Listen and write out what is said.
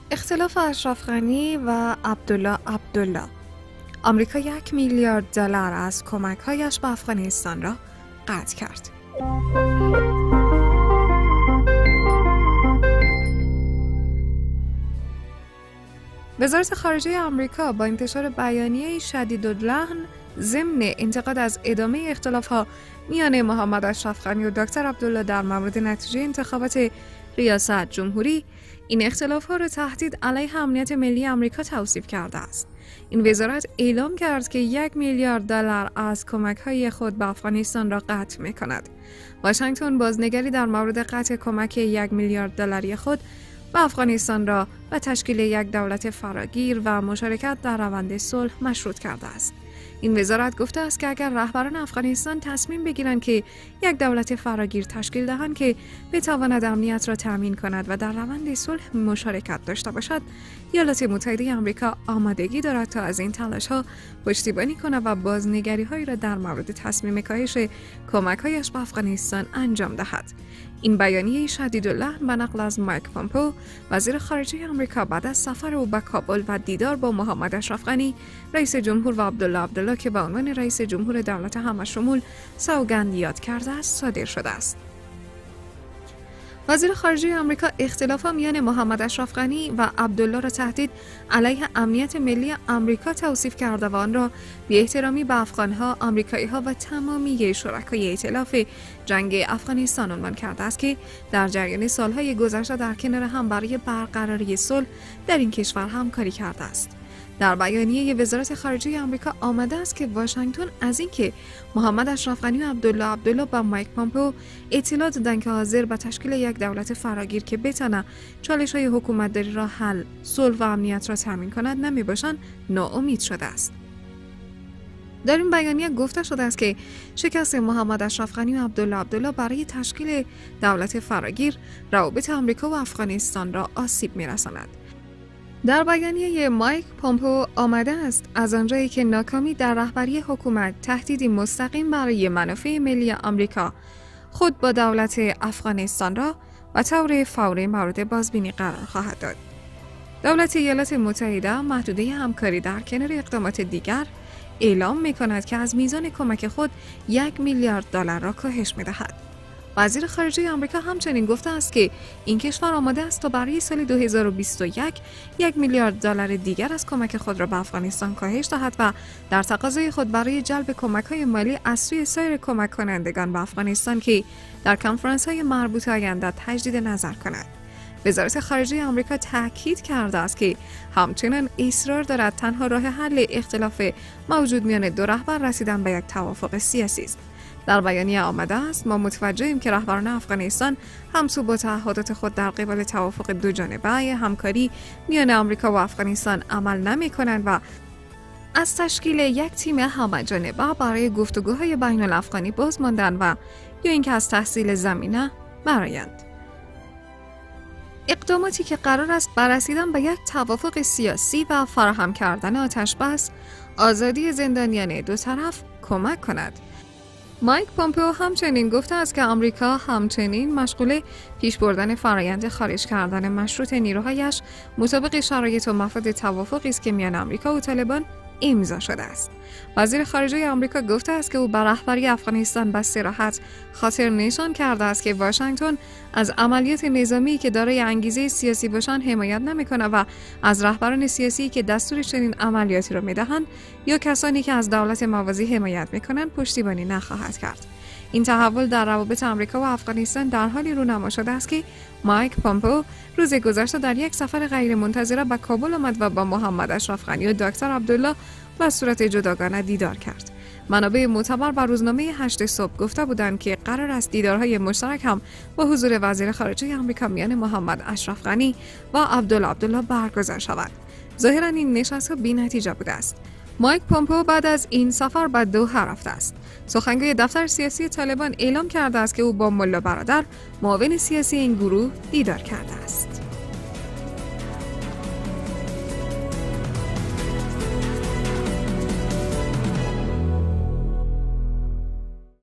اختلاف اشرف غنی و عبدالله. آمریکا 1 میلیارد دلار از کمک‌هایش به افغانستان را قطع کرد. وزارت خارجه آمریکا با انتشار بیانیه شدیداللحن ضمن انتقاد از ادامه اختلاف‌ها میان محمد اشرف غنی و دکتر عبدالله در مورد نتیجه انتخابات ریاست جمهوری، این اختلاف‌ها را تهدید علیه امنیت ملی آمریکا توصیف کرده است. این وزارت اعلام کرد که 1 میلیارد دلار از کمک‌های خود به افغانستان را قطع می‌کند. واشنگتن بازنگری در مورد قطع کمک 1 میلیارد دلاری خود به افغانستان را به تشکیل یک دولت فراگیر و مشارکت در روند صلح مشروط کرده است. این وزارت گفته است که اگر رهبران افغانستان تصمیم بگیرند که یک دولت فراگیر تشکیل دهند که بتواند امنیت را تامین کند و در روند صلح مشارکت داشته باشد، ایالات متحده آمریکا آمادگی دارد تا از این تلاش‌ها پشتیبانی کند و بازنگری‌هایی را در مورد تصمیم کاهش کمک‌هایش به افغانستان انجام دهد. این بیانیه شدیداللحن به نقل از مایک پامپو، وزیر خارجه آمریکا، بعد از سفر او به کابل و دیدار با محمد اشرف غنی، رئیس جمهور و عبدالله که به عنوان رئیس جمهور دولت همه‌شمول سوگند یاد کرده است، صادر شده است. وزیر خارجه آمریکا اختلافات میان محمد اشرف غنی و عبدالله را تهدید علیه امنیت ملی آمریکا توصیف کرده و آن را بی‌احترامی به افغان‌ها، آمریکایی‌ها و تمامی شرکای ائتلاف جنگ افغانستان عنوان کرده است که در جریان سالهای گذشته در کنار هم برای برقراری صلح در این کشور همکاری کرده است. در بیانیه وزارت خارجه آمریکا آمده است که واشنگتن از اینکه محمد اشرف غنی و عبدالله با مایک پامپو اطلاع دادند که حاضر به تشکیل یک دولت فراگیر که بتونه چالش‌های حکومتداری را حل، صلح و امنیت را تامین کند نمی‌باشند، ناامید شده است. در این بیانیه گفته شده است که شکست محمد اشرف غنی و عبدالله برای تشکیل دولت فراگیر روابط آمریکا و افغانستان را آسیب می‌رساند. در بیانیه مایک پامپو آمده است از آنجایی که ناکامی در رهبری حکومت تهدیدی مستقیم برای منافع ملی آمریکا خود با دولت افغانستان را به طور فوری مورد بازبینی قرار خواهد داد. دولت ایالات متحده محدوده همکاری در کنار اقدامات دیگر اعلام می‌کند که از میزان کمک خود 1 میلیارد دلار را کاهش می‌دهد. وزیر خارجه آمریکا همچنین گفته است که این کشور آماده است تا برای سال 2021 1 میلیارد دلار دیگر از کمک خود را به افغانستان کاهش دهد و در تقاضای خود برای جلب کمک‌های مالی از سوی سایر کمک کنندگان به افغانستان که در کنفرانس‌های مربوطه آینده تجدید نظر کند. وزارت خارجه آمریکا تاکید کرده است که همچنان اصرار دارد تنها راه حل اختلاف موجود میان دو رهبر رسیدن به یک توافق سیاسی است. در بیانیه آمده است ما متوجهیم که رهبران افغانستان همسو با تعهدات خود در قبال توافق دو جانبه همکاری میان آمریکا و افغانستان عمل نمی کنند و از تشکیل یک تیم همه‌جانبه برای گفتگوهای بین الافغانی باز ماندن و یا اینکه از تحصیل زمینه برآیند. اقداماتی که قرار است بر رسیدن به یک توافق سیاسی و فراهم کردن آتش‌بس، آزادی زندانیان دو طرف کمک کند. مایک پامپو همچنین گفته است که آمریکا همچنین مشغول پیش بردن فرایند خارج کردن مشروط نیروهایش مطابق شرایط و مفاد توافقی است که میان آمریکا و طالبان امضا شده است. وزیر خارجه آمریکا گفته است که او به رهبری افغانستان به صراحت خاطر نشان کرده است که واشنگتن از عملیات نظامی که دارای انگیزه سیاسی باشند حمایت نمی‌کند و از رهبران سیاسی که دستور چنین عملیاتی را می‌دهند یا کسانی که از دولت موازی حمایت می‌کنند پشتیبانی نخواهد کرد. این تحول در روابط آمریکا و افغانستان در حالی رونما شده است که مایک پامپو روز گذشته در یک سفر غیرمنتظره به کابل آمد و با محمد اشرف غنی و دکتر عبدالله به صورت جداگانه دیدار کرد. منابع معتبر بر روزنامه 8 صبح گفته بودند که قرار است دیدارهای مشترک هم با حضور وزیر خارجه آمریکا میان محمد اشرف غنی و عبدالله برگزار شود. ظاهراً این نشست‌ها بی‌نتیجه بوده است. مایک پامپو بعد از این سفر به دوحه رفته است. سخنگوی دفتر سیاسی طالبان اعلام کرده است که او با ملا برادر، معاون سیاسی این گروه، دیدار کرده است.